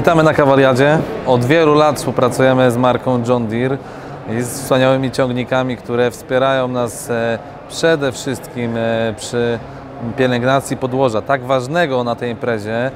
Witamy na Kawaliadzie. Od wielu lat współpracujemy z marką John Deere i z wspaniałymi ciągnikami, które wspierają nas przede wszystkim przy pielęgnacji podłoża, tak ważnego na tej imprezie.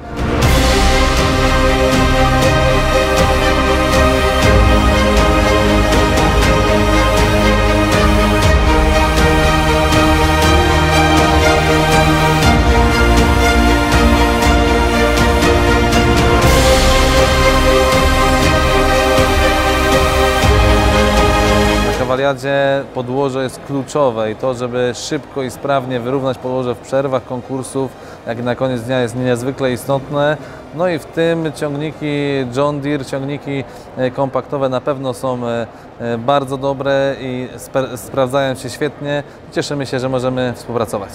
W Kawaliadzie podłoże jest kluczowe i to, żeby szybko i sprawnie wyrównać podłoże w przerwach konkursów, jak i na koniec dnia, jest niezwykle istotne. No i w tym ciągniki John Deere, ciągniki kompaktowe na pewno są bardzo dobre i sprawdzają się świetnie. Cieszymy się, że możemy współpracować.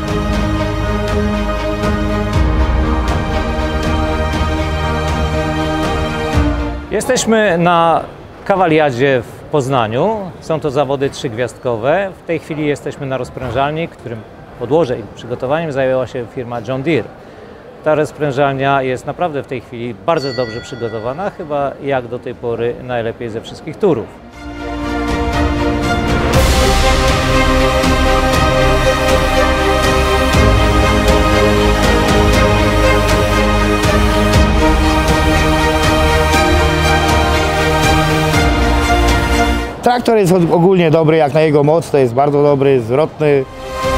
Jesteśmy na Kawaliadzie w Poznaniu. Są to zawody trzygwiazdkowe. W tej chwili jesteśmy na rozprężalni, którym podłoże i przygotowaniem zajęła się firma John Deere. Ta rozprężalnia jest naprawdę w tej chwili bardzo dobrze przygotowana, chyba jak do tej pory najlepiej ze wszystkich turów. Traktor jest ogólnie dobry, jak na jego moc, to jest bardzo dobry, zwrotny.